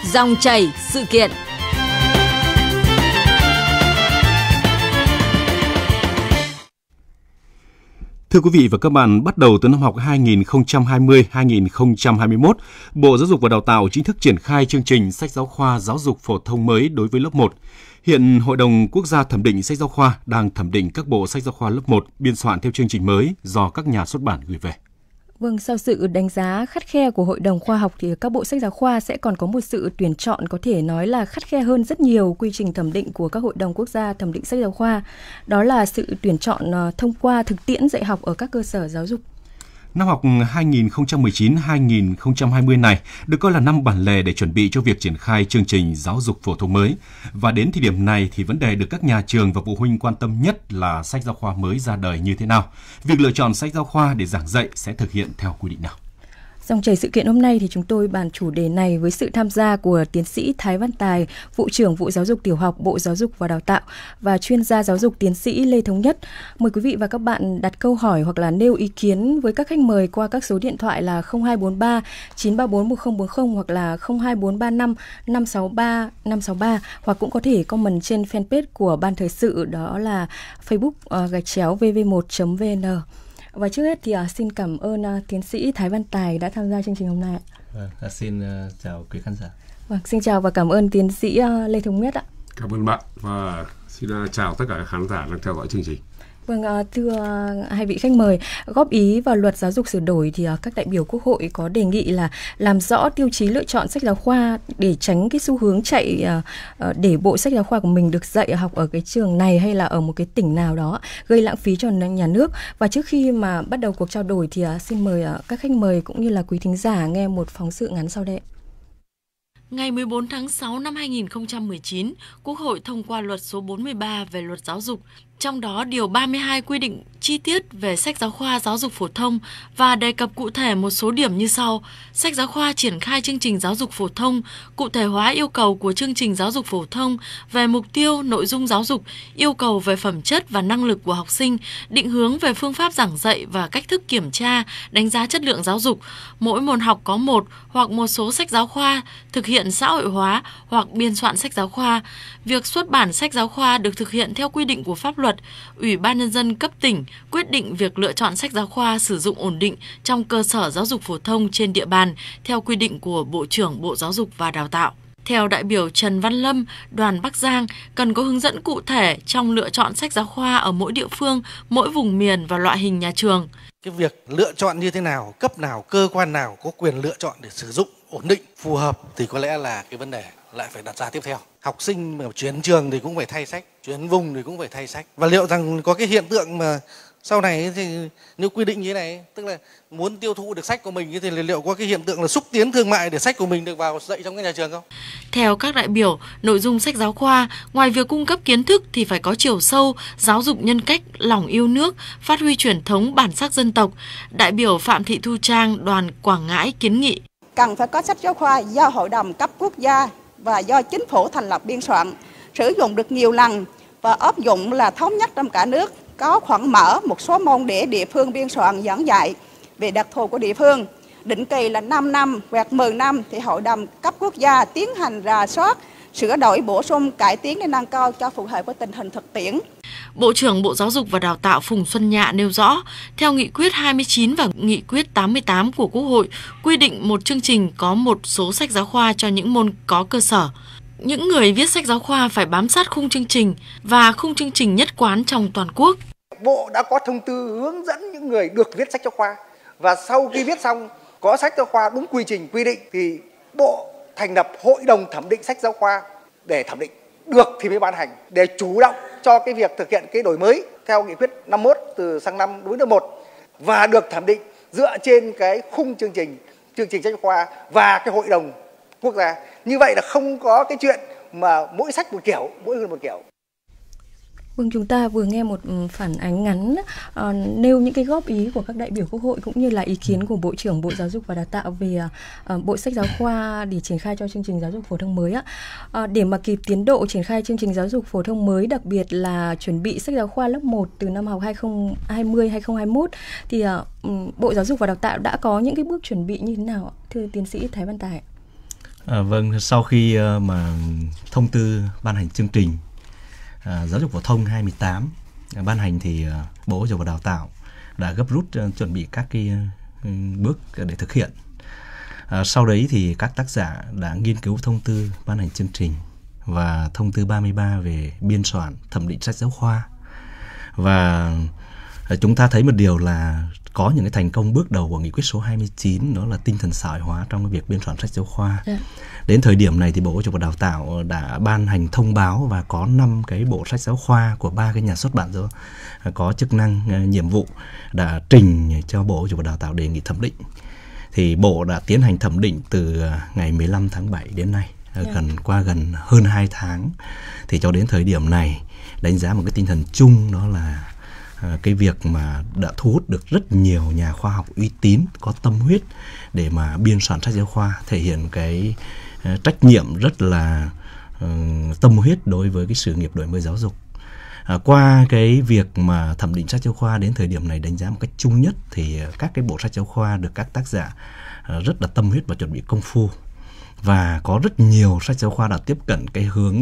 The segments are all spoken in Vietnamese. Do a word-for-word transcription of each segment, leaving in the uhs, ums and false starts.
Dòng chảy sự kiện. Thưa quý vị và các bạn, bắt đầu từ năm học hai nghìn không trăm hai mươi hai nghìn không trăm hai mươi mốt, Bộ Giáo dục và Đào tạo chính thức triển khai chương trình sách giáo khoa giáo dục phổ thông mới đối với lớp một. Hiện Hội đồng Quốc gia thẩm định sách giáo khoa đang thẩm định các bộ sách giáo khoa lớp một biên soạn theo chương trình mới do các nhà xuất bản gửi về. Vâng, sau sự đánh giá khắt khe của Hội đồng Khoa học thì các bộ sách giáo khoa sẽ còn có một sự tuyển chọn có thể nói là khắt khe hơn rất nhiều quy trình thẩm định của các Hội đồng Quốc gia thẩm định sách giáo khoa. Đó là sự tuyển chọn thông qua thực tiễn dạy học ở các cơ sở giáo dục. Năm học hai nghìn không trăm mười chín hai nghìn không trăm hai mươi này được coi là năm bản lề để chuẩn bị cho việc triển khai chương trình giáo dục phổ thông mới. Và đến thời điểm này thì vấn đề được các nhà trường và phụ huynh quan tâm nhất là sách giáo khoa mới ra đời như thế nào. Việc lựa chọn sách giáo khoa để giảng dạy sẽ thực hiện theo quy định nào? Dòng chảy sự kiện hôm nay thì chúng tôi bàn chủ đề này với sự tham gia của tiến sĩ Thái Văn Tài, Vụ trưởng Vụ Giáo dục Tiểu học, Bộ Giáo dục và Đào tạo và chuyên gia giáo dục tiến sĩ Lê Thống Nhất. Mời quý vị và các bạn đặt câu hỏi hoặc là nêu ý kiến với các khách mời qua các số điện thoại là không hai bốn ba chín ba bốn một không bốn không hoặc là không hai bốn ba năm năm sáu ba năm sáu ba, hoặc cũng có thể comment trên fanpage của Ban Thời sự, đó là Facebook uh, gạch chéo vê vê một chấm vê en. Và trước hết thì uh, xin cảm ơn uh, tiến sĩ Thái Văn Tài đã tham gia chương trình hôm nay. Vâng, xin uh, chào quý khán giả. Vâng, xin chào và cảm ơn tiến sĩ uh, Lê Thống Nhất ạ. Cảm ơn bạn và xin uh, chào tất cả các khán giả đang theo dõi chương trình. Vâng, thưa hai vị khách mời, góp ý vào luật giáo dục sửa đổi thì các đại biểu Quốc hội có đề nghị là làm rõ tiêu chí lựa chọn sách giáo khoa để tránh cái xu hướng chạy để bộ sách giáo khoa của mình được dạy học ở cái trường này hay là ở một cái tỉnh nào đó, gây lãng phí cho nhà nước. Và trước khi mà bắt đầu cuộc trao đổi thì xin mời các khách mời cũng như là quý thính giả nghe một phóng sự ngắn sau đây. Ngày mười bốn tháng sáu năm hai nghìn không trăm mười chín, Quốc hội thông qua luật số bốn mươi ba về luật giáo dục. Trong đó, điều ba mươi hai quy định chi tiết về sách giáo khoa giáo dục phổ thông và đề cập cụ thể một số điểm như sau. Sách giáo khoa triển khai chương trình giáo dục phổ thông, cụ thể hóa yêu cầu của chương trình giáo dục phổ thông về mục tiêu, nội dung giáo dục, yêu cầu về phẩm chất và năng lực của học sinh, định hướng về phương pháp giảng dạy và cách thức kiểm tra, đánh giá chất lượng giáo dục. Mỗi môn học có một hoặc một số sách giáo khoa, thực hiện xã hội hóa hoặc biên soạn sách giáo khoa. Việc xuất bản sách giáo khoa được thực hiện theo quy định của pháp luật. Ủy ban Nhân dân cấp tỉnh quyết định việc lựa chọn sách giáo khoa sử dụng ổn định trong cơ sở giáo dục phổ thông trên địa bàn theo quy định của Bộ trưởng Bộ Giáo dục và Đào tạo. Theo đại biểu Trần Văn Lâm, đoàn Bắc Giang, cần có hướng dẫn cụ thể trong lựa chọn sách giáo khoa ở mỗi địa phương, mỗi vùng miền và loại hình nhà trường. Cái việc lựa chọn như thế nào, cấp nào, cơ quan nào có quyền lựa chọn để sử dụng ổn định, phù hợp thì có lẽ là cái vấn đề lại phải đặt ra tiếp theo. Học sinh mà chuyển trường thì cũng phải thay sách, chuyển vùng thì cũng phải thay sách. Và liệu rằng có cái hiện tượng mà sau này thì nếu quy định như thế này, tức là muốn tiêu thụ được sách của mình thì liệu có cái hiện tượng là xúc tiến thương mại để sách của mình được vào dạy trong cái nhà trường không? Theo các đại biểu, nội dung sách giáo khoa, ngoài việc cung cấp kiến thức thì phải có chiều sâu, giáo dục nhân cách, lòng yêu nước, phát huy truyền thống bản sắc dân tộc. Đại biểu Phạm Thị Thu Trang, đoàn Quảng Ngãi kiến nghị. Cần phải có sách giáo khoa do Hội đồng cấp quốc gia và do chính phủ thành lập biên soạn, sử dụng được nhiều lần và áp dụng là thống nhất trong cả nước, có khoảng mở một số môn để địa phương biên soạn giảng dạy về đặc thù của địa phương. Định kỳ là năm năm hoặc mười năm thì Hội đồng cấp quốc gia tiến hành rà soát, sửa đổi bổ sung, cải tiến để nâng cao cho phù hợp với tình hình thực tiễn. Bộ trưởng Bộ Giáo dục và Đào tạo Phùng Xuân Nhạ nêu rõ, theo Nghị quyết hai mươi chín và Nghị quyết tám mươi tám của Quốc hội, quy định một chương trình có một số sách giáo khoa cho những môn có cơ sở. Những người viết sách giáo khoa phải bám sát khung chương trình và khung chương trình nhất quán trong toàn quốc. Bộ đã có thông tư hướng dẫn những người được viết sách giáo khoa, và sau khi viết xong có sách giáo khoa đúng quy trình quy định thì Bộ thành lập Hội đồng thẩm định sách giáo khoa để thẩm định, được thì mới ban hành, để chủ động cho cái việc thực hiện cái đổi mới theo Nghị quyết năm mươi mốt từ sang năm đối với một, và được thẩm định dựa trên cái khung chương trình chương trình sách giáo khoa và cái Hội đồng quốc gia. Như vậy là không có cái chuyện mà mỗi sách một kiểu, mỗi người một kiểu. Vâng, chúng ta vừa nghe một phản ánh ngắn uh, nêu những cái góp ý của các đại biểu Quốc hội cũng như là ý kiến của Bộ trưởng Bộ Giáo dục và Đào tạo về uh, bộ sách giáo khoa để triển khai cho chương trình giáo dục phổ thông mới á. Uh, để mà kịp tiến độ triển khai chương trình giáo dục phổ thông mới, đặc biệt là chuẩn bị sách giáo khoa lớp một từ năm học hai nghìn không trăm hai mươi hai nghìn không trăm hai mươi mốt thì uh, Bộ Giáo dục và Đào tạo đã có những cái bước chuẩn bị như thế nào, thưa tiến sĩ Thái Văn Tài? À, vâng, sau khi uh, mà thông tư ban hành chương trình uh, giáo dục phổ thông hai mươi tám uh, ban hành thì uh, Bộ Giáo dục và Đào tạo đã gấp rút uh, chuẩn bị các cái uh, bước để thực hiện. Uh, sau đấy thì các tác giả đã nghiên cứu thông tư ban hành chương trình và thông tư ba mươi ba về biên soạn thẩm định sách giáo khoa. Và uh, chúng ta thấy một điều là có những cái thành công bước đầu của nghị quyết số hai mươi chín, đó là tinh thần xã hội hóa trong cái việc biên soạn sách giáo khoa. Yeah. Đến thời điểm này thì Bộ Giáo dục và Đào tạo đã ban hành thông báo và có năm cái bộ sách giáo khoa của ba cái nhà xuất bản rồi có chức năng nhiệm vụ đã trình cho Bộ Giáo dục và Đào tạo đề nghị thẩm định. Thì Bộ đã tiến hành thẩm định từ ngày mười lăm tháng bảy đến nay, yeah. gần qua gần hơn hai tháng. Thì cho đến thời điểm này đánh giá một cái tinh thần chung, đó là cái việc mà đã thu hút được rất nhiều nhà khoa học uy tín, có tâm huyết để mà biên soạn sách giáo khoa, thể hiện cái uh, trách nhiệm rất là uh, tâm huyết đối với cái sự nghiệp đổi mới giáo dục. Uh, qua cái việc mà thẩm định sách giáo khoa đến thời điểm này đánh giá một cách chung nhất thì uh, các cái bộ sách giáo khoa được các tác giả uh, rất là tâm huyết và chuẩn bị công phu. Và có rất nhiều sách giáo khoa đã tiếp cận cái hướng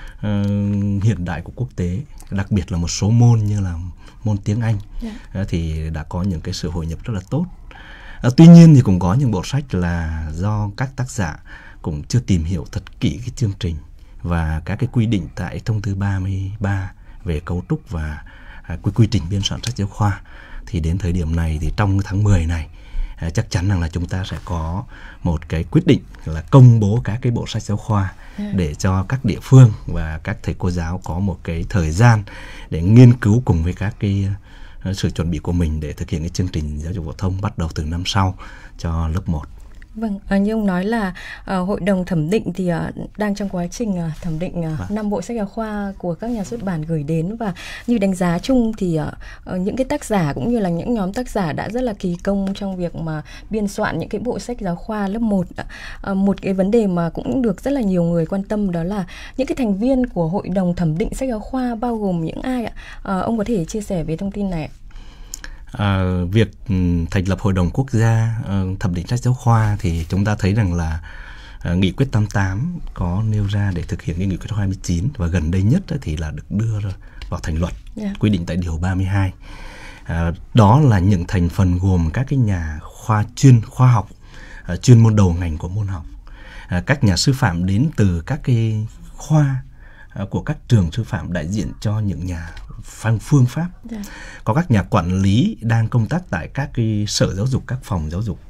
uh, hiện đại của quốc tế, đặc biệt là một số môn như là môn tiếng Anh, yeah. thì đã có những cái sự hội nhập rất là tốt. À, tuy nhiên thì cũng có những bộ sách là do các tác giả cũng chưa tìm hiểu thật kỹ cái chương trình và các cái quy định tại thông tư ba mươi ba về cấu trúc và à, quy quy trình biên soạn sách giáo khoa. Thì đến thời điểm này thì trong tháng mười này à, chắc chắn rằng là chúng ta sẽ có một cái quyết định là công bố các cái bộ sách giáo khoa, yeah. để cho các địa phương và các thầy cô giáo có một cái thời gian để nghiên cứu cùng với các cái uh, sự chuẩn bị của mình để thực hiện cái chương trình giáo dục phổ thông bắt đầu từ năm sau cho lớp một. Vâng, à, như ông nói là uh, hội đồng thẩm định thì uh, đang trong quá trình uh, thẩm định uh, năm bộ sách giáo khoa của các nhà xuất bản gửi đến, và như đánh giá chung thì uh, uh, những cái tác giả cũng như là những nhóm tác giả đã rất là kỳ công trong việc mà biên soạn những cái bộ sách giáo khoa lớp một. Uh, một cái vấn đề mà cũng được rất là nhiều người quan tâm đó là những cái thành viên của hội đồng thẩm định sách giáo khoa bao gồm những ai ạ? Uh, ông có thể chia sẻ về thông tin này ạ? À, việc um, thành lập Hội đồng Quốc gia uh, thẩm định sách giáo khoa thì chúng ta thấy rằng là uh, nghị quyết tám mươi tám có nêu ra để thực hiện cái nghị quyết hai mươi chín, và gần đây nhất uh, thì là được đưa vào thành luật, yeah. quy định tại điều ba mươi hai. Uh, đó là những thành phần gồm các cái nhà khoa chuyên khoa học, uh, chuyên môn đầu ngành của môn học, uh, các nhà sư phạm đến từ các cái khoa uh, của các trường sư phạm đại diện cho những nhà phương pháp, yeah. có các nhà quản lý đang công tác tại các cái sở giáo dục, các phòng giáo dục,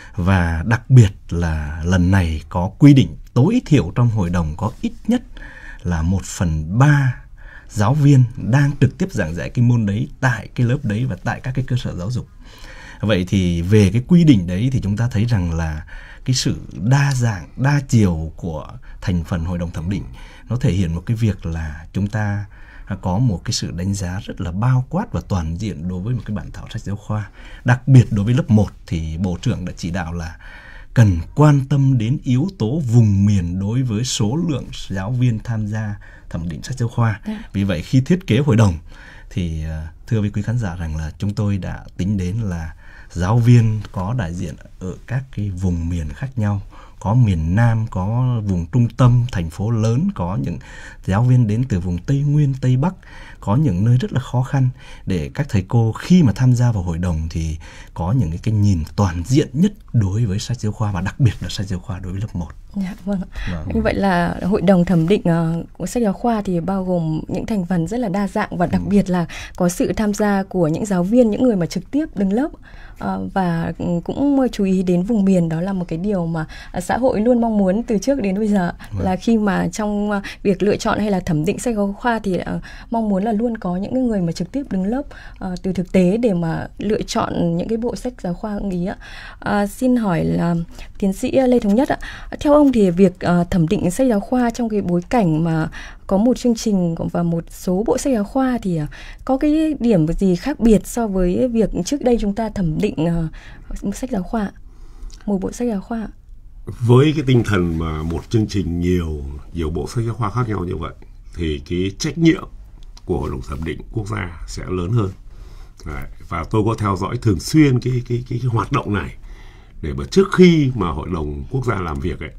và đặc biệt là lần này có quy định tối thiểu trong hội đồng có ít nhất là một phần ba giáo viên đang trực tiếp giảng dạy cái môn đấy tại cái lớp đấy và tại các cái cơ sở giáo dục. Vậy thì về cái quy định đấy thì chúng ta thấy rằng là cái sự đa dạng, đa chiều của thành phần hội đồng thẩm định nó thể hiện một cái việc là chúng ta có một cái sự đánh giá rất là bao quát và toàn diện đối với một cái bản thảo sách giáo khoa. Đặc biệt đối với lớp một thì Bộ trưởng đã chỉ đạo là cần quan tâm đến yếu tố vùng miền đối với số lượng giáo viên tham gia thẩm định sách giáo khoa. Vì vậy khi thiết kế hội đồng thì thưa với quý khán giả rằng là chúng tôi đã tính đến là giáo viên có đại diện ở các cái vùng miền khác nhau, có miền Nam, có vùng trung tâm, thành phố lớn, có những giáo viên đến từ vùng Tây Nguyên, Tây Bắc, có những nơi rất là khó khăn, để các thầy cô khi mà tham gia vào hội đồng thì có những cái, cái nhìn toàn diện nhất đối với sách giáo khoa, và đặc biệt là sách giáo khoa đối với lớp một. Dạ, vâng. Vâng. Như vậy là hội đồng thẩm định uh, của sách giáo khoa thì bao gồm những thành phần rất là đa dạng, và đặc ừ. biệt là có sự tham gia của những giáo viên, những người mà trực tiếp đứng lớp. Uh, và cũng chú ý đến vùng miền, đó là một cái điều mà uh, xã hội luôn mong muốn từ trước đến bây giờ, vâng. là khi mà trong uh, việc lựa chọn hay là thẩm định sách giáo khoa thì uh, mong muốn là luôn có những người mà trực tiếp đứng lớp uh, từ thực tế để mà lựa chọn những cái bộ sách giáo khoa ưng ý ạ. Uh, xin hỏi là tiến sĩ Lê Thống Nhất ạ, theo ông thì việc uh, thẩm định sách giáo khoa trong cái bối cảnh mà có một chương trình và một số bộ sách giáo khoa thì uh, có cái điểm gì khác biệt so với việc trước đây chúng ta thẩm định uh, sách giáo khoa, một bộ sách giáo khoa? Với cái tinh thần mà một chương trình nhiều nhiều bộ sách giáo khoa khác nhau như vậy thì cái trách nhiệm của Hội đồng thẩm định quốc gia sẽ lớn hơn. Đấy, và tôi có theo dõi thường xuyên cái cái cái, cái hoạt động này, để mà trước khi mà Hội đồng quốc gia làm việc ấy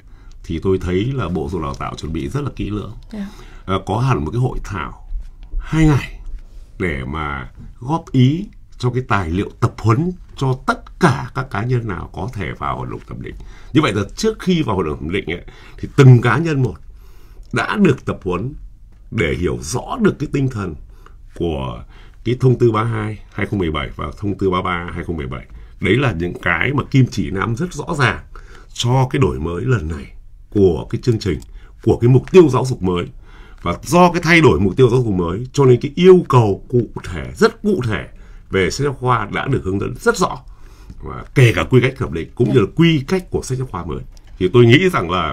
thì tôi thấy là Bộ Giáo dục Đào tạo chuẩn bị rất là kỹ lưỡng. Yeah. À, có hẳn một cái hội thảo hai ngày để mà góp ý cho cái tài liệu tập huấn cho tất cả các cá nhân nào có thể vào hội đồng thẩm định. Như vậy là trước khi vào hội đồng thẩm định ấy, thì từng cá nhân một đã được tập huấn để hiểu rõ được cái tinh thần của cái thông tư ba mươi hai hai không một bảy và thông tư ba mươi ba hai không một bảy. Đấy là những cái mà kim chỉ nam rất rõ ràng cho cái đổi mới lần này của cái chương trình, của cái mục tiêu giáo dục mới. Và do cái thay đổi mục tiêu giáo dục mới cho nên cái yêu cầu cụ thể, rất cụ thể về sách giáo khoa đã được hướng dẫn rất rõ, và kể cả quy cách thẩm định cũng như là quy cách của sách giáo khoa mới. Thì tôi nghĩ rằng là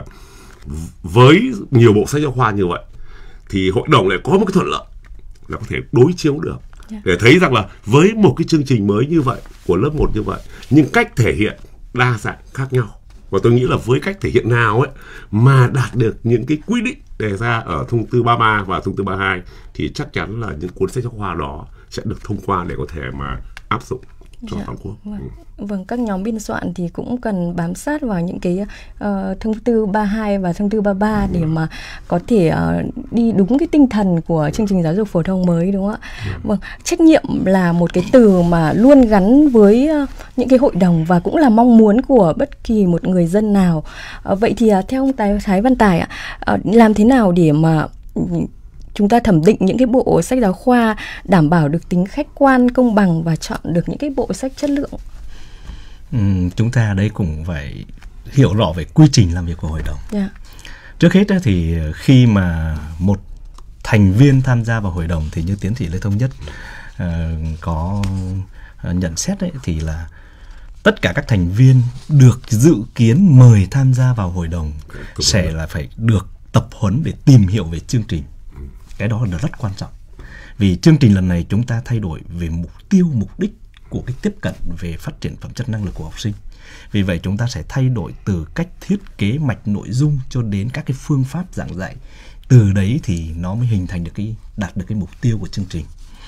với nhiều bộ sách giáo khoa như vậy thì hội đồng lại có một cái thuận lợi là có thể đối chiếu được để thấy rằng là với một cái chương trình mới như vậy của lớp một như vậy, nhưng cách thể hiện đa dạng khác nhau. Và tôi nghĩ là với cách thể hiện nào ấy mà đạt được những cái quy định đề ra ở thông tư ba mươi ba và thông tư ba mươi hai thì chắc chắn là những cuốn sách giáo khoa đó sẽ được thông qua để có thể mà áp dụng cho dạ, toàn quốc. Vâng. Ừ. vâng, các nhóm biên soạn thì cũng cần bám sát vào những cái uh, thông tư ba mươi hai và thông tư ba mươi ba ừ. để mà có thể uh, đi đúng cái tinh thần của chương trình giáo dục phổ thông mới, đúng không ạ? Ừ. Vâng, trách nhiệm là một cái từ mà luôn gắn với uh, những cái hội đồng và cũng là mong muốn của bất kỳ một người dân nào. Uh, vậy thì uh, theo ông Thái, Thái Văn Tài ạ, uh, làm thế nào để mà uh, chúng ta thẩm định những cái bộ sách giáo khoa đảm bảo được tính khách quan, công bằng và chọn được những cái bộ sách chất lượng? Ừ, chúng ta đây cũng phải hiểu rõ về quy trình làm việc của hội đồng. Yeah. Trước hết thì khi mà một thành viên tham gia vào hội đồng thì như tiến sĩ Lê Thống Nhất uh, có nhận xét đấy, thì là tất cả các thành viên được dự kiến mời tham gia vào hội đồng sẽ là phải được tập huấn để tìm hiểu về chương trình. Cái đó là rất quan trọng. Vì chương trình lần này chúng ta thay đổi về mục tiêu, mục đích của cái tiếp cận về phát triển phẩm chất năng lực của học sinh. Vì vậy chúng ta sẽ thay đổi từ cách thiết kế mạch nội dung cho đến các cái phương pháp giảng dạy. Từ đấy thì nó mới hình thành được cái, đạt được cái mục tiêu của chương trình.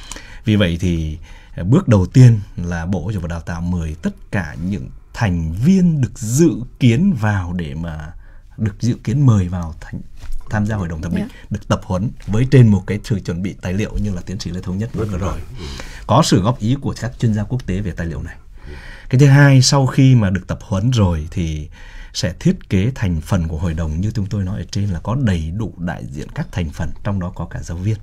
Vì vậy thì bước đầu tiên là Bộ Giáo dục và Đào tạo mời tất cả những thành viên được dự kiến vào để mà được dự kiến mời vào thành tham gia hội đồng thẩm định, yeah. được tập huấn với trên một cái sự chuẩn bị tài liệu như là tiến sĩ Lê Thống Nhất nói vừa rồi. Có sự góp ý của các chuyên gia quốc tế về tài liệu này. Cái thứ hai, sau khi mà được tập huấn rồi thì sẽ thiết kế thành phần của hội đồng như chúng tôi nói ở trên, là có đầy đủ đại diện các thành phần, trong đó có cả giáo viên.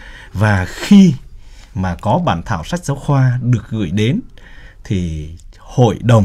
Và khi mà có bản thảo sách giáo khoa được gửi đến thì hội đồng,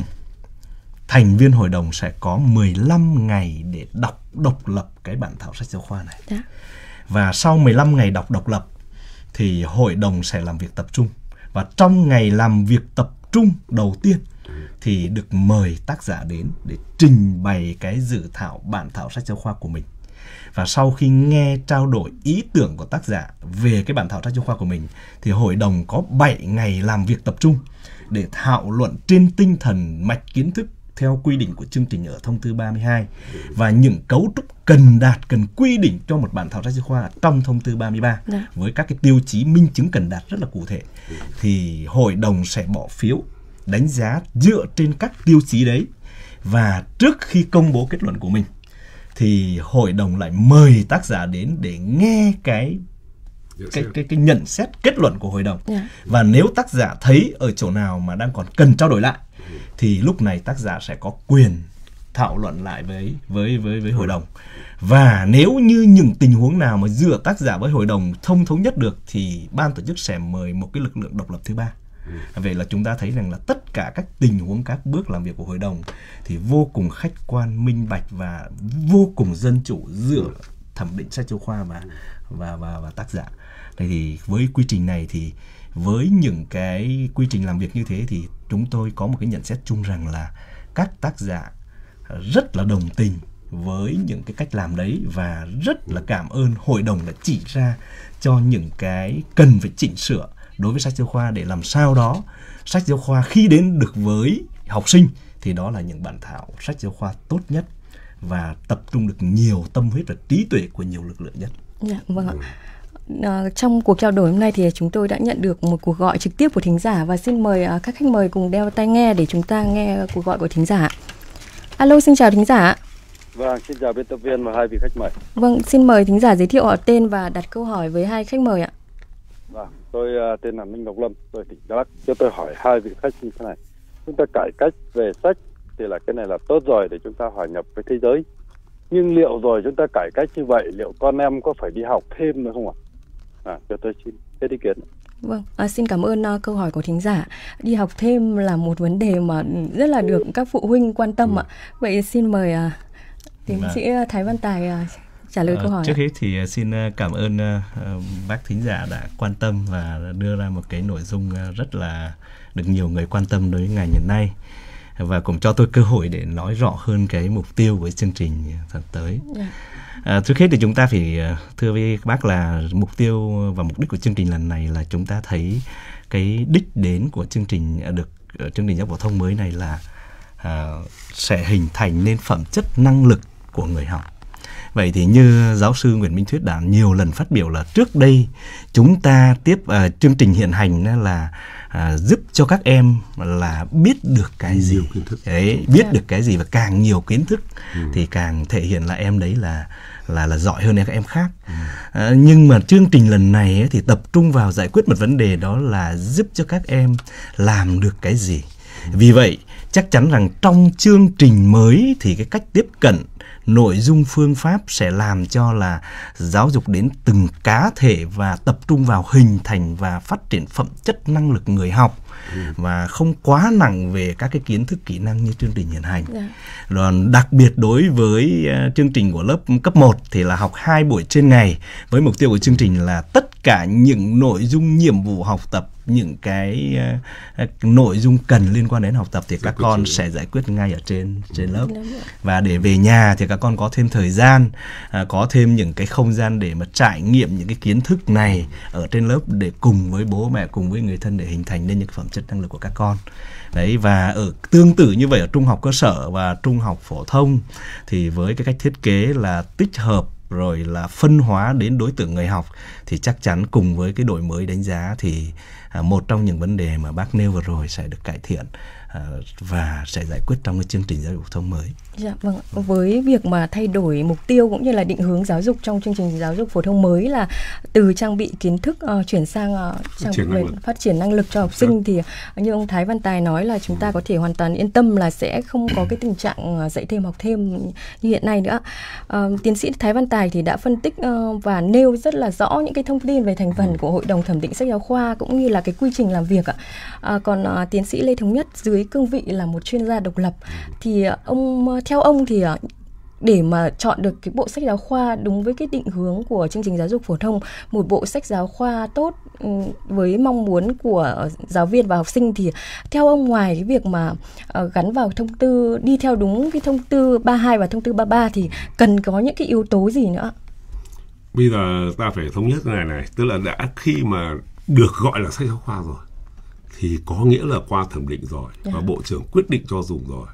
thành viên hội đồng sẽ có mười lăm ngày để đọc độc lập cái bản thảo sách giáo khoa này. Đã. Và sau mười lăm ngày đọc độc lập thì hội đồng sẽ làm việc tập trung. Và trong ngày làm việc tập trung đầu tiên thì được mời tác giả đến để trình bày cái dự thảo bản thảo sách giáo khoa của mình. Và sau khi nghe trao đổi ý tưởng của tác giả về cái bản thảo sách giáo khoa của mình thì hội đồng có bảy ngày làm việc tập trung để thảo luận trên tinh thần mạch kiến thức theo quy định của chương trình ở thông tư ba mươi hai và những cấu trúc cần đạt, cần quy định cho một bản thảo sách giáo khoa trong thông tư ba mươi ba. Đã. Với các cái tiêu chí minh chứng cần đạt rất là cụ thể. Thì hội đồng sẽ bỏ phiếu đánh giá dựa trên các tiêu chí đấy, và trước khi công bố kết luận của mình thì hội đồng lại mời tác giả đến để nghe cái cái cái cái nhận xét kết luận của hội đồng. Yeah. Và nếu tác giả thấy ở chỗ nào mà đang còn cần trao đổi lại thì lúc này tác giả sẽ có quyền thảo luận lại với với với với hội đồng. Và nếu như những tình huống nào mà giữa tác giả với hội đồng không thống nhất được thì ban tổ chức sẽ mời một cái lực lượng độc lập thứ ba. Vậy là chúng ta thấy rằng là tất cả các tình huống, các bước làm việc của hội đồng thì vô cùng khách quan, minh bạch và vô cùng dân chủ giữa thẩm định sách giáo khoa và và và, và tác giả. Đây thì với quy trình này thì với những cái quy trình làm việc như thế thì chúng tôi có một cái nhận xét chung rằng là các tác giả rất là đồng tình với những cái cách làm đấy và rất là cảm ơn hội đồng đã chỉ ra cho những cái cần phải chỉnh sửa đối với sách giáo khoa để làm sao đó sách giáo khoa khi đến được với học sinh thì đó là những bản thảo sách giáo khoa tốt nhất và tập trung được nhiều tâm huyết và trí tuệ của nhiều lực lượng nhất. Dạ, vâng ạ. À, trong cuộc trao đổi hôm nay thì chúng tôi đã nhận được một cuộc gọi trực tiếp của thính giả và xin mời uh, các khách mời cùng đeo tai nghe để chúng ta nghe cuộc gọi của thính giả. Alo, xin chào thính giả. Vâng, xin chào biên tập viên và hai vị khách mời. Vâng, xin mời thính giả giới thiệu họ tên và đặt câu hỏi với hai khách mời ạ. Vâng, tôi uh, tên là Minh Ngọc Lâm, tôi tỉnh Đắk Lắk. Cho tôi hỏi hai vị khách như thế này. Chúng ta cải cách về sách thì là cái này là tốt rồi để chúng ta hòa nhập với thế giới. Nhưng liệu rồi chúng ta cải cách như vậy, liệu con em có phải đi học thêm nữa không ạ? À, cho tôi xin hết ý kiến. Vâng, à, xin cảm ơn uh, câu hỏi của thính giả. Đi học thêm là một vấn đề mà rất là được các phụ huynh quan tâm ừ. ạ. Vậy xin mời uh, tiến sĩ Thái Văn Tài uh, trả lời à, câu hỏi. Trước hết thì uh, xin uh, cảm ơn uh, bác thính giả đã quan tâm và đưa ra một cái nội dung uh, rất là được nhiều người quan tâm đối với ngày hiện nay. Và cũng cho tôi cơ hội để nói rõ hơn cái mục tiêu của chương trình tháng tới. Yeah. À, trước hết thì chúng ta phải thưa với các bác là mục tiêu và mục đích của chương trình lần này là chúng ta thấy cái đích đến của chương trình được chương trình giáo dục phổ thông mới này là à, sẽ hình thành nên phẩm chất năng lực của người học. Vậy thì như giáo sư Nguyễn Minh Thuyết đã nhiều lần phát biểu là trước đây chúng ta tiếp uh, chương trình hiện hành là uh, giúp cho các em là biết được cái gì, đấy, biết yeah. được cái gì và càng nhiều kiến thức ừ. thì càng thể hiện là em đấy là là là giỏi hơn các em khác. Ừ. Uh, nhưng mà chương trình lần này ấy, thì tập trung vào giải quyết một vấn đề, đó là giúp cho các em làm được cái gì. Ừ. Vì vậy chắc chắn rằng trong chương trình mới thì cái cách tiếp cận, nội dung, phương pháp sẽ làm cho là giáo dục đến từng cá thể và tập trung vào hình thành và phát triển phẩm chất năng lực người học ừ. và không quá nặng về các cái kiến thức kỹ năng như chương trình hiện hành. Yeah. Rồi đặc biệt đối với uh, chương trình của lớp cấp một thì là học hai buổi trên ngày, với mục tiêu của chương trình là tất cả những nội dung nhiệm vụ học tập, những cái uh, nội dung cần liên quan đến học tập thì các con sẽ giải quyết ngay ở trên trên lớp. Và để về nhà thì các con có thêm thời gian, uh, có thêm những cái không gian để mà trải nghiệm những cái kiến thức này ở trên lớp, để cùng với bố mẹ, cùng với người thân để hình thành nên những phẩm chất năng lực của các con. Đấy, và ở tương tự như vậy ở trung học cơ sở và trung học phổ thông thì với cái cách thiết kế là tích hợp rồi là phân hóa đến đối tượng người học thì chắc chắn cùng với cái đổi mới đánh giá thì à, một trong những vấn đề mà bác nêu vừa rồi sẽ được cải thiện à, và sẽ giải quyết trong cái chương trình giáo dục phổ thông mới. Dạ vâng, với việc mà thay đổi mục tiêu cũng như là định hướng giáo dục trong chương trình giáo dục phổ thông mới là từ trang bị kiến thức uh, chuyển sang uh, trang bị về phát triển năng lực cho học sinh, thì như ông Thái Văn Tài nói là chúng ta có thể hoàn toàn yên tâm là sẽ không có cái tình trạng dạy thêm học thêm như hiện nay nữa. Uh, tiến sĩ Thái Văn Tài thì đã phân tích uh, và nêu rất là rõ những cái thông tin về thành phần của Hội đồng thẩm định sách giáo khoa cũng như là cái quy trình làm việc ạ. Uh, còn uh, tiến sĩ Lê Thống Nhất dưới cương vị là một chuyên gia độc lập thì uh, ông theo ông thì để mà chọn được cái bộ sách giáo khoa đúng với cái định hướng của chương trình giáo dục phổ thông, một bộ sách giáo khoa tốt với mong muốn của giáo viên và học sinh, thì theo ông ngoài cái việc mà uh, gắn vào thông tư, đi theo đúng cái thông tư ba mươi hai và thông tư ba mươi ba thì cần có những cái yếu tố gì nữa? Bây giờ ta phải thống nhất cái này này, tức là đã khi mà được gọi là sách giáo khoa rồi thì có nghĩa là qua thẩm định rồi yeah. và Bộ trưởng quyết định cho dùng rồi,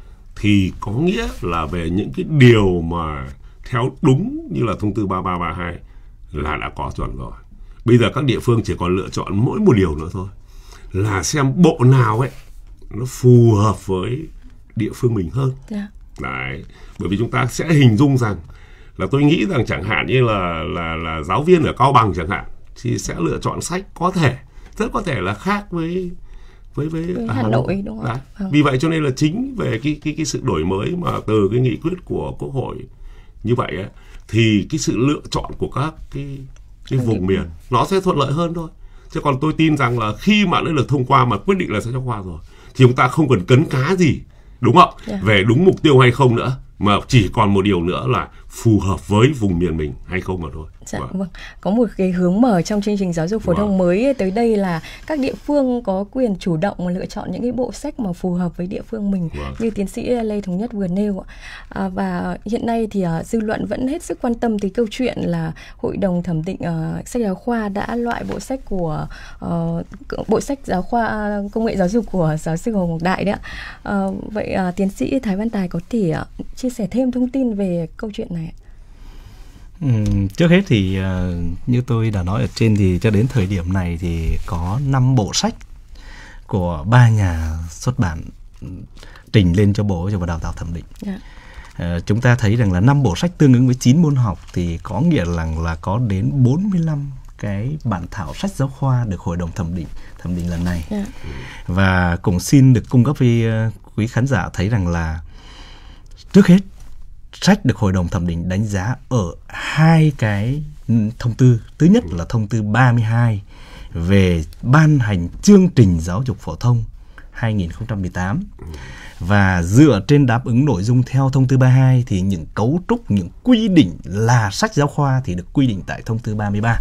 thì có nghĩa là về những cái điều mà theo đúng như là thông tư ba mươi ba ba mươi hai là đã có chuẩn rồi. Bây giờ các địa phương chỉ còn lựa chọn mỗi một điều nữa thôi, là xem bộ nào ấy nó phù hợp với địa phương mình hơn. Yeah. Đấy, bởi vì chúng ta sẽ hình dung rằng là tôi nghĩ rằng chẳng hạn như là là là giáo viên ở Cao Bằng chẳng hạn thì sẽ lựa chọn sách có thể rất có thể là khác với với với, với Hà Nội, đúng không? Vâng. Vì vậy cho nên là chính về cái cái cái sự đổi mới mà từ cái nghị quyết của Quốc hội như vậy ấy, thì cái sự lựa chọn của các cái cái vùng miền nó sẽ thuận lợi hơn thôi. Chứ còn tôi tin rằng là khi mà đã được thông qua mà quyết định là sách giáo khoa rồi thì chúng ta không cần cấn cá gì, đúng không? Yeah. Về đúng mục tiêu hay không nữa, mà chỉ còn một điều nữa là phù hợp với vùng miền mình hay không mà thôi. Dạ, vâng. vâng. Có một cái hướng mở trong chương trình giáo dục phổ thông vâng. mới tới đây là các địa phương có quyền chủ động lựa chọn những cái bộ sách mà phù hợp với địa phương mình, vâng. như tiến sĩ Lê Thống Nhất vừa nêu. À, và hiện nay thì uh, dư luận vẫn hết sức quan tâm tới câu chuyện là Hội đồng thẩm định uh, sách giáo khoa đã loại bộ sách của uh, bộ sách giáo khoa uh, công nghệ giáo dục của giáo sư Hồ Ngọc Đại đấy ạ. Uh, vậy uh, tiến sĩ Thái Văn Tài có thể uh, chia sẻ thêm thông tin về câu chuyện này ạ? Ừ, trước hết thì uh, như tôi đã nói ở trên thì cho đến thời điểm này thì có năm bộ sách của ba nhà xuất bản trình lên cho Bộ Giáo dục và Đào tạo thẩm định. Yeah. À, chúng ta thấy rằng là năm bộ sách tương ứng với chín môn học thì có nghĩa rằng là có đến bốn mươi lăm cái bản thảo sách giáo khoa được hội đồng thẩm định thẩm định lần này. Yeah. Và cũng xin được cung cấp với uh, quý khán giả thấy rằng là trước hết sách được hội đồng thẩm định đánh giá ở hai cái thông tư. Thứ nhất là thông tư ba mươi hai về ban hành chương trình giáo dục phổ thông hai nghìn không trăm mười tám. Và dựa trên đáp ứng nội dung theo thông tư ba mươi hai thì những cấu trúc, những quy định là sách giáo khoa thì được quy định tại thông tư ba mươi ba.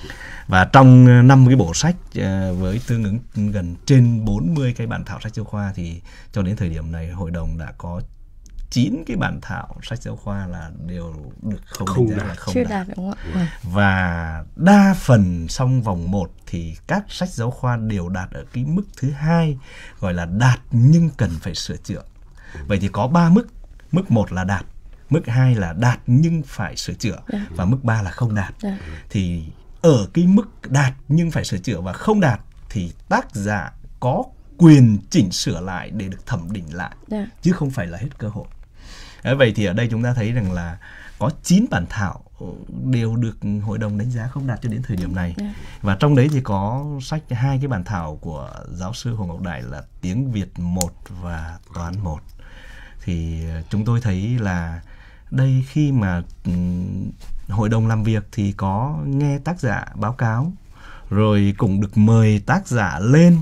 Và trong năm cái bộ sách với tương ứng gần trên bốn mươi cái bản thảo sách giáo khoa thì cho đến thời điểm này hội đồng đã có chín cái bản thảo sách giáo khoa là đều được không, không đánh giá là không chưa đạt. đạt đúng không ạ? Và đa phần trong vòng một thì các sách giáo khoa đều đạt ở cái mức thứ hai, gọi là đạt nhưng cần phải sửa chữa. Vậy thì có ba mức. Mức một là đạt, mức hai là đạt nhưng phải sửa chữa, yeah. và mức ba là không đạt. Yeah. Thì ở cái mức đạt nhưng phải sửa chữa và không đạt thì tác giả có quyền chỉnh sửa lại để được thẩm định lại, yeah. chứ không phải là hết cơ hội. Vậy thì ở đây chúng ta thấy rằng là có chín bản thảo đều được hội đồng đánh giá không đạt cho đến thời điểm này. Yeah. Và trong đấy thì có sách hai cái bản thảo của giáo sư Hồ Ngọc Đại là tiếng Việt một và toán một. Thì chúng tôi thấy là đây khi mà um, hội đồng làm việc thì có nghe tác giả báo cáo, rồi cũng được mời tác giả lên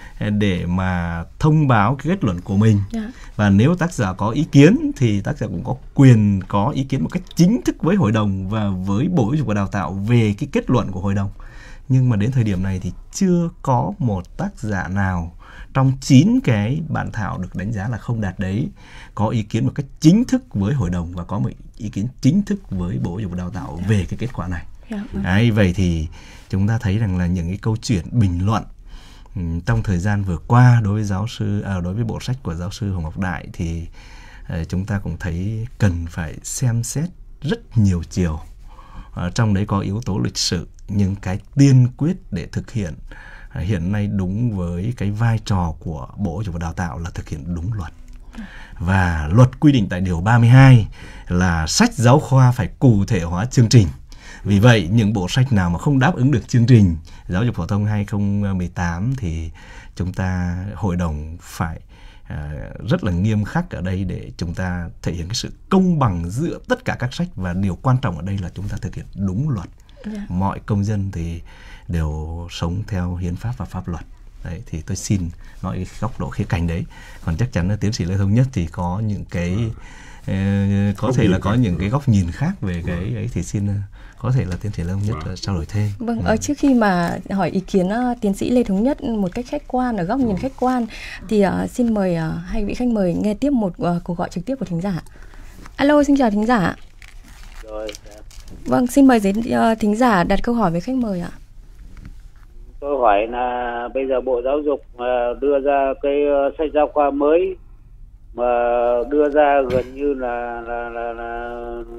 để mà thông báo cái kết luận của mình. Yeah. Và nếu tác giả có ý kiến thì tác giả cũng có quyền có ý kiến một cách chính thức với hội đồng và với Bộ Giáo dục và Đào tạo về cái kết luận của hội đồng. Nhưng mà đến thời điểm này thì chưa có một tác giả nào trong chín cái bản thảo được đánh giá là không đạt đấy có ý kiến một cách chính thức với hội đồng và có một ý kiến chính thức với Bộ Giáo dục và Đào tạo yeah. về cái kết quả này. Yeah. Đấy, vậy thì chúng ta thấy rằng là những cái câu chuyện bình luận trong thời gian vừa qua đối với giáo sư à, đối với bộ sách của giáo sư Hồ Ngọc Đại thì uh, chúng ta cũng thấy cần phải xem xét rất nhiều chiều. Uh, trong đấy có yếu tố lịch sử, nhưng cái tiên quyết để thực hiện uh, hiện nay đúng với cái vai trò của Bộ Giáo dục và Đào tạo là thực hiện đúng luật. Và luật quy định tại điều ba mươi hai là sách giáo khoa phải cụ thể hóa chương trình. Vì vậy, những bộ sách nào mà không đáp ứng được chương trình giáo dục phổ thông hai nghìn không trăm mười tám thì chúng ta, hội đồng phải uh, rất là nghiêm khắc ở đây để chúng ta thể hiện cái sự công bằng giữa tất cả các sách. Và điều quan trọng ở đây là chúng ta thực hiện đúng luật. Yeah. Mọi công dân thì đều sống theo hiến pháp và pháp luật. Đấy, thì tôi xin nói cái góc độ khía cạnh đấy. Còn chắc chắn là tiến sĩ Lê Thống Nhất thì có những cái uh, có thể là có những cái góc nhìn khác về cái ấy thì xin... Uh, có thể là tiến sĩ Lê Thống Nhất wow. trao đổi thêm. Vâng, ở trước khi mà hỏi ý kiến uh, tiến sĩ Lê Thống Nhất một cách khách quan, ở góc nhìn khách quan thì uh, xin mời uh, hai vị khách mời nghe tiếp một uh, cuộc gọi trực tiếp của thính giả. Alo, xin chào thính giả. Rồi. Vâng, xin mời đến uh, thính giả đặt câu hỏi với khách mời ạ. Tôi hỏi là bây giờ Bộ Giáo dục uh, đưa ra cái uh, sách giáo khoa mới mà đưa ra gần như là là là, là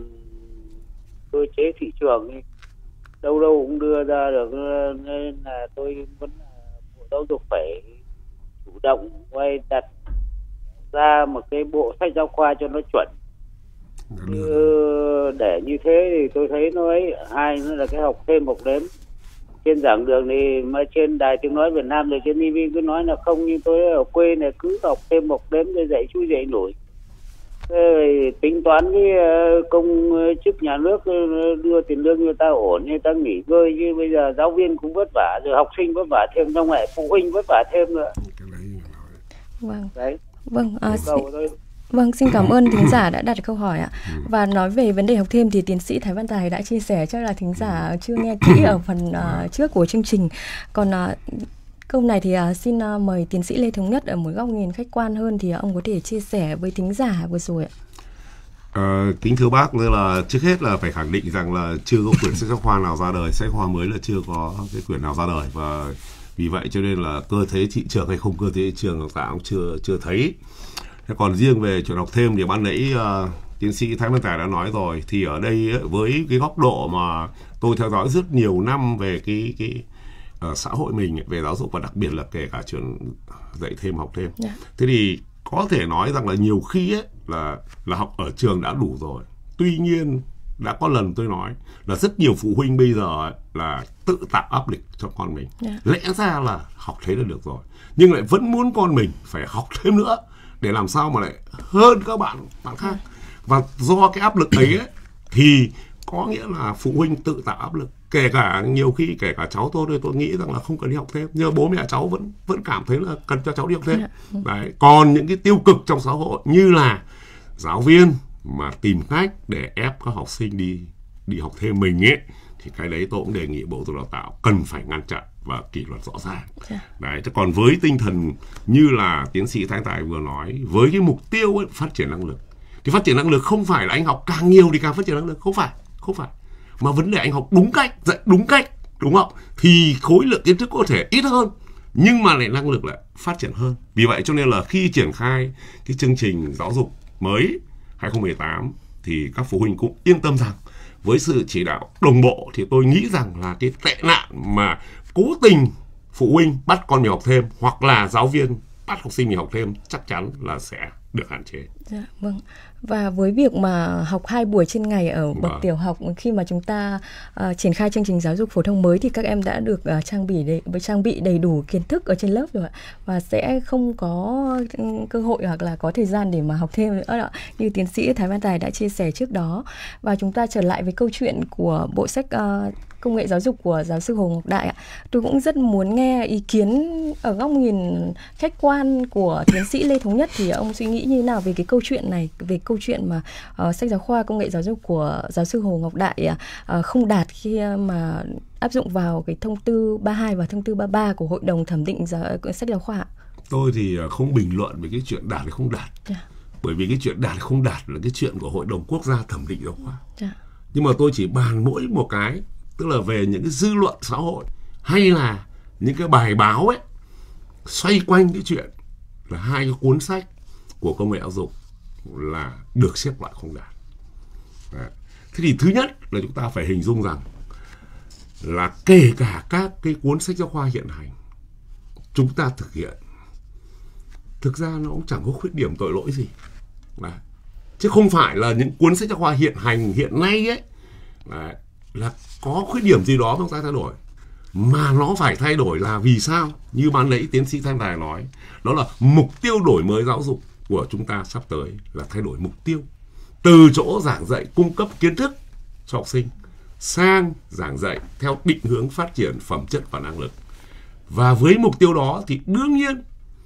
cơ chế thị trường ấy, đâu đâu cũng đưa ra được, nên là tôi muốn Bộ Giáo dục phải chủ động quay đặt ra một cái bộ sách giáo khoa cho nó chuẩn. Như, để như thế thì tôi thấy nó ấy, hai nữa là cái học thêm học đếm trên giảng đường thì mà trên Đài Tiếng Nói Việt Nam rồi trên ti vi cứ nói là không, nhưng tôi ở quê này cứ học thêm học đếm rồi dạy chui dạy nổi. Thế tính toán cái công chức nhà nước đưa tiền lương người ta ổn, người ta nghỉ ngơi, chứ bây giờ giáo viên cũng vất vả, rồi học sinh vất vả thêm, trong lại phụ huynh vất vả thêm nữa. Vâng. Đấy. Vâng, à, xin, vâng, xin cảm ơn thính giả đã đặt câu hỏi ạ. Và nói về vấn đề học thêm thì tiến sĩ Thái Văn Tài đã chia sẻ, chắc là thính giả chưa nghe kỹ ở phần uh, trước của chương trình. Còn uh, câu này thì uh, xin uh, mời tiến sĩ Lê Thống Nhất ở một góc nhìn khách quan hơn thì uh, ông có thể chia sẻ với thính giả vừa rồi ạ. À, kính thưa bác, nên là trước hết là phải khẳng định rằng là chưa có quyển sách giáo khoa nào ra đời, sách giáo khoa mới là chưa có cái quyển nào ra đời, và vì vậy cho nên là cơ chế thị trường hay không cơ chế thị trường đào tạo cũng chưa chưa thấy. Thế còn riêng về chuyện học thêm thì ban nãy uh, tiến sĩ Thái Văn Tài đã nói rồi, thì ở đây với cái góc độ mà tôi theo dõi rất nhiều năm về cái cái uh, xã hội mình, về giáo dục và đặc biệt là kể cả chuyện dạy thêm học thêm, yeah. Thế thì có thể nói rằng là nhiều khi ấy là là học ở trường đã đủ rồi. Tuy nhiên đã có lần tôi nói là rất nhiều phụ huynh bây giờ ấy, là tự tạo áp lực cho con mình. Yeah. Lẽ ra là học thế là được rồi, nhưng lại vẫn muốn con mình phải học thêm nữa để làm sao mà lại hơn các bạn bạn khác. Yeah. Và do cái áp lực ấy, ấy thì có nghĩa là phụ huynh tự tạo áp lực. Kể cả nhiều khi kể cả cháu tôi, tôi nghĩ rằng là không cần đi học thêm, nhưng bố mẹ cháu vẫn vẫn cảm thấy là cần cho cháu đi học thêm. Đấy. Còn những cái tiêu cực trong xã hội như là giáo viên mà tìm cách để ép các học sinh đi đi học thêm mình ấy, thì cái đấy tôi cũng đề nghị Bộ Giáo dục Đào tạo cần phải ngăn chặn và kỷ luật rõ ràng. Đấy. Chứ còn với tinh thần như là tiến sĩ Thái Tài vừa nói, với cái mục tiêu ấy, phát triển năng lực, thì phát triển năng lực không phải là anh học càng nhiều thì càng phát triển năng lực, không phải, không phải. Mà vấn đề anh học đúng cách, dạy đúng cách, đúng không? Thì khối lượng kiến thức có thể ít hơn, nhưng mà lại năng lực lại phát triển hơn. Vì vậy cho nên là khi triển khai cái chương trình giáo dục mới hai không một tám thì các phụ huynh cũng yên tâm rằng với sự chỉ đạo đồng bộ thì tôi nghĩ rằng là cái tệ nạn mà cố tình phụ huynh bắt con mình học thêm hoặc là giáo viên bắt học sinh mình học thêm chắc chắn là sẽ được hạn chế. Dạ, vâng. Và với việc mà học hai buổi trên ngày ở bậc vâng. tiểu học, khi mà chúng ta uh, triển khai chương trình giáo dục phổ thông mới thì các em đã được uh, trang bị đầy, trang bị đầy đủ kiến thức ở trên lớp rồi ạ, và sẽ không có cơ hội hoặc là có thời gian để mà học thêm nữa ạ, như tiến sĩ Thái Văn Tài đã chia sẻ trước đó. Và chúng ta trở lại với câu chuyện của bộ sách uh, công nghệ giáo dục của giáo sư Hồ Ngọc Đại ạ. Tôi cũng rất muốn nghe ý kiến ở góc nhìn khách quan của tiến sĩ Lê Thống Nhất, thì ông suy nghĩ như thế nào về cái câu chuyện này, về câu chuyện mà uh, sách giáo khoa công nghệ giáo dục của giáo sư Hồ Ngọc Đại uh, không đạt khi uh, mà áp dụng vào cái thông tư ba mươi hai và thông tư ba mươi ba của Hội đồng thẩm định giáo, sách giáo khoa. Tôi thì không bình luận về cái chuyện đạt hay không đạt. Yeah. Bởi vì cái chuyện đạt hay không đạt là cái chuyện của Hội đồng Quốc gia thẩm định giáo khoa. Yeah. Nhưng mà tôi chỉ bàn mỗi một cái, tức là về những cái dư luận xã hội hay là những cái bài báo ấy xoay quanh cái chuyện là hai cái cuốn sách của công nghệ giáo dục là được xếp loại không đạt. Đấy. Thế thì thứ nhất là chúng ta phải hình dung rằng là kể cả các cái cuốn sách giáo khoa hiện hành chúng ta thực hiện, thực ra nó cũng chẳng có khuyết điểm tội lỗi gì. Đấy. Chứ không phải là những cuốn sách giáo khoa hiện hành hiện nay ấy đấy, là có khuyết điểm gì đó mà chúng ta thay đổi. Mà nó phải thay đổi là vì sao? Như ban nãy tiến sĩ Thanh Tài nói, đó là mục tiêu đổi mới giáo dục của chúng ta sắp tới là thay đổi mục tiêu. Từ chỗ giảng dạy cung cấp kiến thức cho học sinh sang giảng dạy theo định hướng phát triển phẩm chất và năng lực. Và với mục tiêu đó thì đương nhiên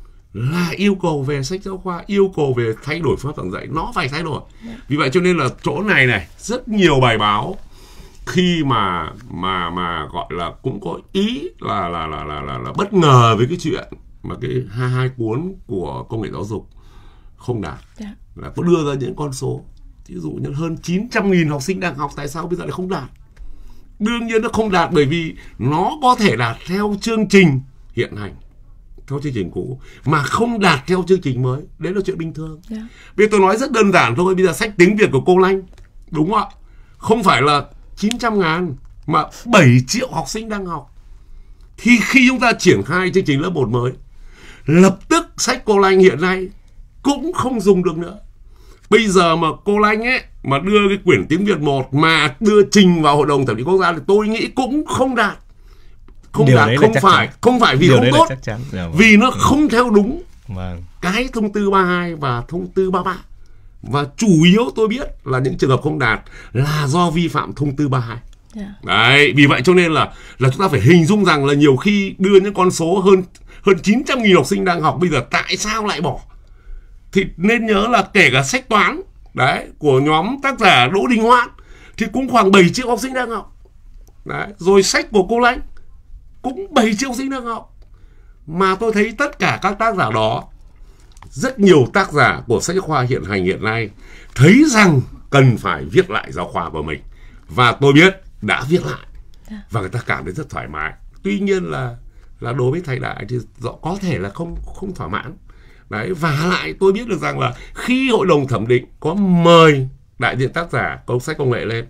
là yêu cầu về sách giáo khoa, yêu cầu về thay đổi phương pháp giảng dạy nó phải thay đổi. Vì vậy cho nên là chỗ này này rất nhiều bài báo khi mà mà mà gọi là cũng có ý là là là là là, là bất ngờ với cái chuyện mà cái hai hai cuốn của công nghệ giáo dục không đạt. Yeah. Là có đưa ra những con số, ví dụ như hơn chín trăm nghìn học sinh đang học, tại sao bây giờ lại không đạt? Đương nhiên nó không đạt bởi vì nó có thể đạt theo chương trình hiện hành, theo chương trình cũ, mà không đạt theo chương trình mới. Đấy là chuyện bình thường. Yeah. Bây giờ tôi nói rất đơn giản thôi, bây giờ sách tiếng Việt của cô Lanh, đúng không ạ? Không phải là chín trăm ngàn mà bảy triệu học sinh đang học. Thì khi chúng ta triển khai chương trình lớp một mới, lập tức sách cô Lanh hiện nay cũng không dùng được nữa. Bây giờ mà cô Lanh ấy mà đưa cái quyển tiếng Việt một mà đưa trình vào Hội đồng thẩm định quốc gia thì tôi nghĩ cũng không đạt. Không điều đạt không phải chắn. Không phải vì điều không tốt, vì nó không theo đúng vâng. cái thông tư ba mươi hai và thông tư ba mươi ba. Và chủ yếu tôi biết là những trường hợp không đạt là do vi phạm thông tư ba mươi hai. Yeah. Đấy, vì vậy cho nên là là chúng ta phải hình dung rằng là nhiều khi đưa những con số hơn hơn chín trăm nghìn học sinh đang học bây giờ tại sao lại bỏ? Thì nên nhớ là kể cả sách toán đấy của nhóm tác giả Đỗ Đình Hoan thì cũng khoảng bảy triệu học sinh đang học. Đấy, rồi sách của cô Lanh cũng bảy triệu học sinh đang học. Mà tôi thấy tất cả các tác giả đó, rất nhiều tác giả của sách giáo khoa hiện hành hiện nay thấy rằng cần phải viết lại giáo khoa của mình. Và tôi biết đã viết lại. Và người ta cảm thấy rất thoải mái. Tuy nhiên là là đối với thầy Đại thì rõ có thể là không không thỏa mãn. Đấy, và lại tôi biết được rằng là khi Hội đồng thẩm định có mời đại diện tác giả công sách công nghệ lên,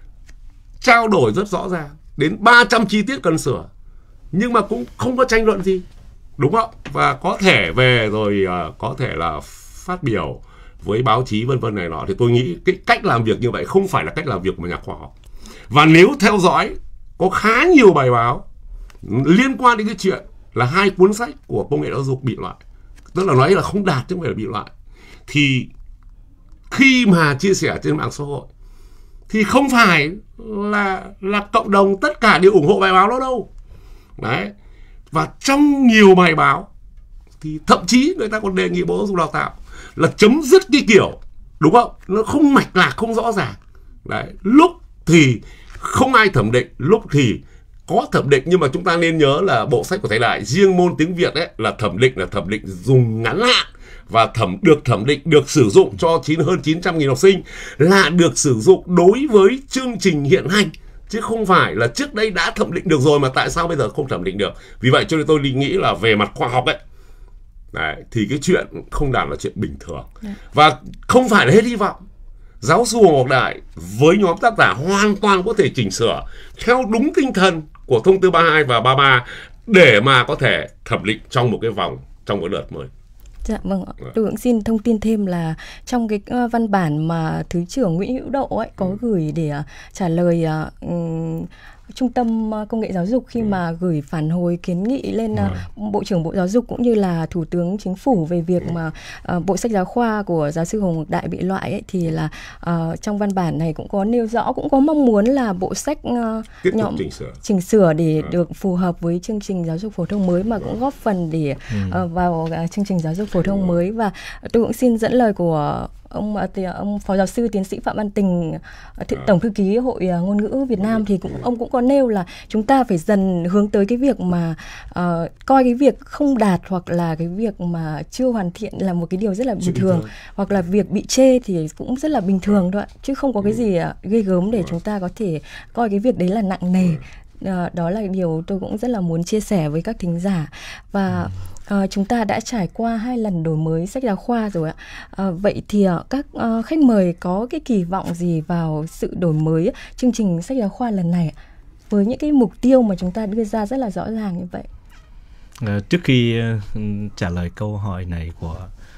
trao đổi rất rõ ràng, đến ba trăm chi tiết cần sửa, nhưng mà cũng không có tranh luận gì, đúng không? Và có thể về rồi uh, có thể là phát biểu với báo chí vân vân này nọ, thì tôi nghĩ cái cách làm việc như vậy không phải là cách làm việc của nhà khoa học. Và nếu theo dõi có khá nhiều bài báo liên quan đến cái chuyện là hai cuốn sách của công nghệ giáo dục bị loại, tức là nói là không đạt chứ không phải là bị loại, thì khi mà chia sẻ trên mạng xã hội thì không phải là là cộng đồng tất cả đều ủng hộ bài báo đó đâu. Đấy. Và trong nhiều bài báo thì thậm chí người ta còn đề nghị Bộ Giáo dục Đào tạo là chấm dứt cái kiểu, đúng không? Nó không mạch lạc, không rõ ràng. Đấy. Lúc thì không ai thẩm định, lúc thì có thẩm định, nhưng mà chúng ta nên nhớ là bộ sách của Thầy Đại riêng môn tiếng Việt ấy là thẩm định là thẩm định dùng ngắn hạn, và thẩm được thẩm định được sử dụng cho chín hơn chín trăm nghìn học sinh, là được sử dụng đối với chương trình hiện hành, chứ không phải là trước đây đã thẩm định được rồi mà tại sao bây giờ không thẩm định được. Vì vậy cho nên tôi nghĩ là về mặt khoa học ấy, đấy, thì cái chuyện không đạt là chuyện bình thường. Và không phải là hết hy vọng. Giáo sư Hồ Ngọc Đại với nhóm tác giả hoàn toàn có thể chỉnh sửa theo đúng tinh thần của thông tư ba mươi hai và ba mươi ba để mà có thể thẩm định trong một cái vòng, trong một đợt mới. Dạ vâng, tôi cũng xin thông tin thêm là trong cái văn bản mà Thứ trưởng Nguyễn Hữu Độ ấy có gửi để uh, trả lời uh, um, Trung tâm Công nghệ Giáo dục khi mà gửi phản hồi kiến nghị lên uh, Bộ trưởng Bộ Giáo dục cũng như là Thủ tướng Chính phủ về việc mà uh, bộ sách giáo khoa của giáo sư Hồ Ngọc Đại bị loại ấy, thì là uh, trong văn bản này cũng có nêu rõ, cũng có mong muốn là bộ sách uh, nhóm chỉnh sửa. chỉnh sửa để à. được phù hợp với chương trình giáo dục phổ thông mới, mà cũng góp phần để uh, vào uh, chương trình giáo dục phổ thông mới. Và tôi cũng xin dẫn lời của ông ông phó giáo sư tiến sĩ Phạm Văn Tình, tổng thư ký Hội Ngôn ngữ Việt Nam, thì cũng ông cũng có nêu là chúng ta phải dần hướng tới cái việc mà uh, coi cái việc không đạt hoặc là cái việc mà chưa hoàn thiện là một cái điều rất là bình thường, hoặc là việc bị chê thì cũng rất là bình thường thôi ạ, chứ không có cái gì ghê gớm để chúng ta có thể coi cái việc đấy là nặng nề. Uh, đó là điều tôi cũng rất là muốn chia sẻ với các thính giả. Và uh, chúng ta đã trải qua hai lần đổi mới sách giáo khoa rồi ạ. Uh, vậy thì uh, các uh, khách mời có cái kỳ vọng gì vào sự đổi mới chương trình sách giáo khoa lần này với những cái mục tiêu mà chúng ta đưa ra rất là rõ ràng như vậy? Uh, trước khi uh, trả lời câu hỏi này của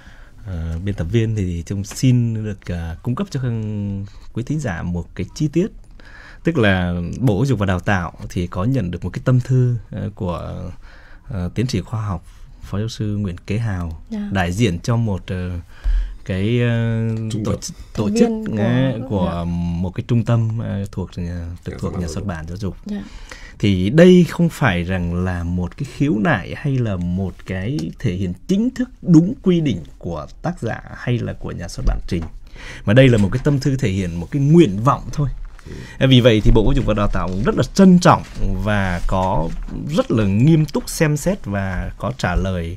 uh, biên tập viên thì chúng xin được uh, cung cấp cho quý thính giả một cái chi tiết. Tức là Bộ Giáo dục và Đào tạo thì có nhận được một cái tâm thư của uh, tiến sĩ khoa học Phó giáo sư Nguyễn Kế Hào, yeah. đại diện cho một uh, cái uh, tổ, tổ chức của, uh, của yeah. một cái trung tâm uh, thuộc uh, thuộc nhà xuất bản giáo dục. Yeah. Thì đây không phải rằng là một cái khiếu nại hay là một cái thể hiện chính thức đúng quy định của tác giả hay là của nhà xuất bản trình, mà đây là một cái tâm thư thể hiện một cái nguyện vọng thôi. Vì vậy thì Bộ Giáo dục và Đào tạo cũng rất là trân trọng và có rất là nghiêm túc xem xét và có trả lời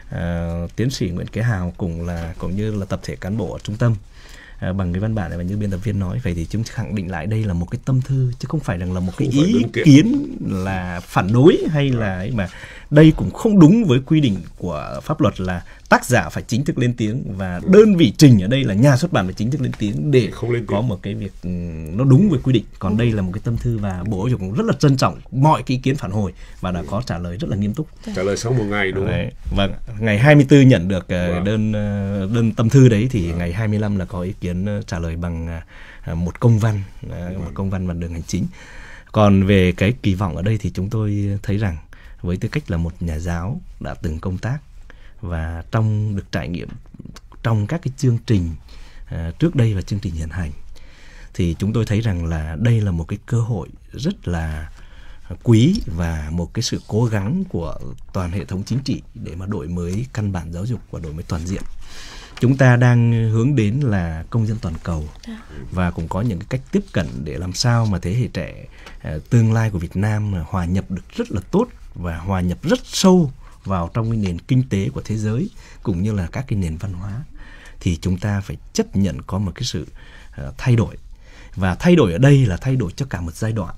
uh, tiến sĩ Nguyễn Kế Hào cùng là cũng như là tập thể cán bộ ở trung tâm uh, bằng cái văn bản này. Và như biên tập viên nói, vậy thì chúng khẳng định lại đây là một cái tâm thư chứ không phải rằng là một cái ý kiến là phản đối hay là ấy, mà đây cũng không đúng với quy định của pháp luật là tác giả phải chính thức lên tiếng và đơn vị trình ở đây là nhà xuất bản phải chính thức lên tiếng để không lên có một cái việc nó đúng với quy định. Còn đây là một cái tâm thư và Bộ Giáo dục cũng rất là trân trọng mọi cái ý kiến phản hồi và đã có trả lời rất là nghiêm túc. Trả lời sau một ngày đúng không? Vâng, ngày hai mươi tư nhận được đơn đơn tâm thư đấy thì ngày hai mươi lăm là có ý kiến trả lời bằng một công văn, một công văn bằng đường hành chính. Còn về cái kỳ vọng ở đây thì chúng tôi thấy rằng với tư cách là một nhà giáo đã từng công tác và trong được trải nghiệm trong các cái chương trình uh, trước đây và chương trình hiện hành, thì chúng tôi thấy rằng là đây là một cái cơ hội rất là quý và một cái sự cố gắng của toàn hệ thống chính trị để mà đổi mới căn bản giáo dục và đổi mới toàn diện. Chúng ta đang hướng đến là công dân toàn cầu và cũng có những cái cách tiếp cận để làm sao mà thế hệ trẻ uh, tương lai của Việt Nam hòa nhập được rất là tốt và hòa nhập rất sâu vào trong cái nền kinh tế của thế giới cũng như là các cái nền văn hóa. Thì chúng ta phải chấp nhận có một cái sự uh, thay đổi. Và thay đổi ở đây là thay đổi cho cả một giai đoạn.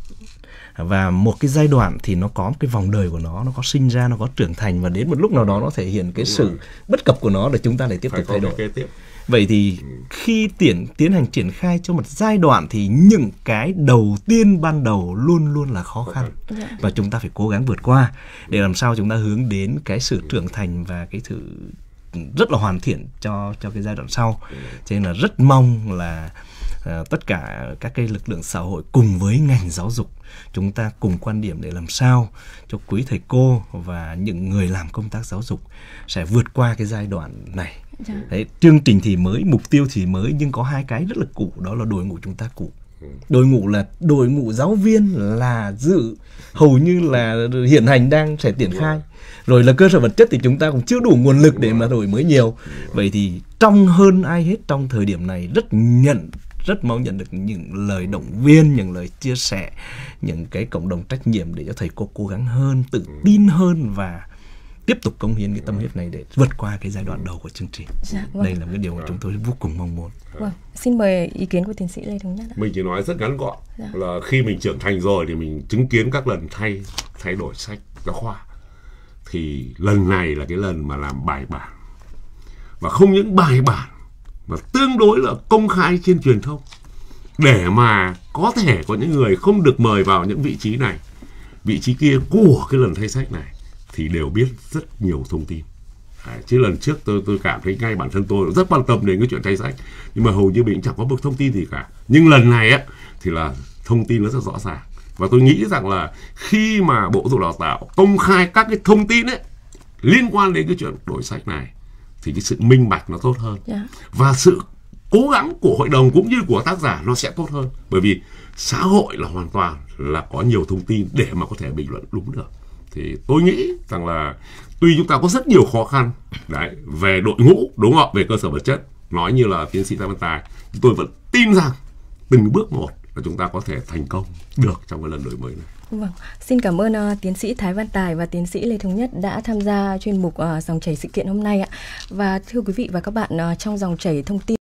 Và một cái giai đoạn thì nó có một cái vòng đời của nó, nó có sinh ra, nó có trưởng thành, và đến một lúc nào đó nó thể hiện cái sự bất cập của nó để chúng ta lại tiếp tục thay đổi. Vậy thì khi tiến, tiến hành triển khai cho một giai đoạn thì những cái đầu tiên ban đầu luôn luôn là khó khăn. Và chúng ta phải cố gắng vượt qua để làm sao chúng ta hướng đến cái sự trưởng thành và cái sự rất là hoàn thiện cho cho cái giai đoạn sau. Cho nên là rất mong là uh, tất cả các cái lực lượng xã hội cùng với ngành giáo dục chúng ta cùng quan điểm để làm sao cho quý thầy cô và những người làm công tác giáo dục sẽ vượt qua cái giai đoạn này. Dạ. Đấy, chương trình thì mới, mục tiêu thì mới, nhưng có hai cái rất là cũ, đó là đội ngũ chúng ta cũ. Đội ngũ là đội ngũ giáo viên là dự hầu như là hiện hành đang sẽ triển khai. Rồi là cơ sở vật chất thì chúng ta cũng chưa đủ nguồn lực để mà đổi mới nhiều. Vậy thì trong hơn ai hết trong thời điểm này rất nhận rất mong nhận được những lời động viên, những lời chia sẻ, những cái cộng đồng trách nhiệm để cho thầy cô cố gắng hơn, tự tin hơn và tiếp tục cống hiến cái tâm huyết này để vượt qua cái giai đoạn đầu của chương trình. Dạ, vâng. Đây là cái điều mà chúng tôi vô cùng mong muốn. Vâng. Xin mời ý kiến của tiến sĩ Lê Thống Nhất ạ. Mình chỉ nói rất ngắn gọn, dạ. là khi mình trưởng thành rồi thì mình chứng kiến các lần thay thay đổi sách giáo khoa. Thì lần này là cái lần mà làm bài bản. Và không những bài bản mà tương đối là công khai trên truyền thông, để mà có thể có những người không được mời vào những vị trí này, vị trí kia của cái lần thay sách này thì đều biết rất nhiều thông tin. À, chứ lần trước tôi tôi cảm thấy ngay bản thân tôi rất quan tâm đến cái chuyện thay sách, nhưng mà hầu như mình chẳng có một thông tin gì cả. Nhưng lần này á thì là thông tin nó rất rõ ràng. Và tôi nghĩ rằng là khi mà Bộ Giáo dục Đào tạo công khai các cái thông tin ấy liên quan đến cái chuyện đổi sách này thì cái sự minh bạch nó tốt hơn. Yeah. Và sự cố gắng của hội đồng cũng như của tác giả nó sẽ tốt hơn. Bởi vì xã hội là hoàn toàn là có nhiều thông tin để mà có thể bình luận đúng được. Thì tôi nghĩ rằng là tuy chúng ta có rất nhiều khó khăn đấy, về đội ngũ, đúng không? Về cơ sở vật chất, nói như là tiến sĩ Thái Văn Tài, tôi vẫn tin rằng từng bước một là chúng ta có thể thành công được trong cái lần đổi mới này. Vâng, xin cảm ơn uh, tiến sĩ Thái Văn Tài và tiến sĩ Lê Thống Nhất đã tham gia chuyên mục uh, dòng chảy sự kiện hôm nay ạ. Và thưa quý vị và các bạn, uh, trong dòng chảy thông tin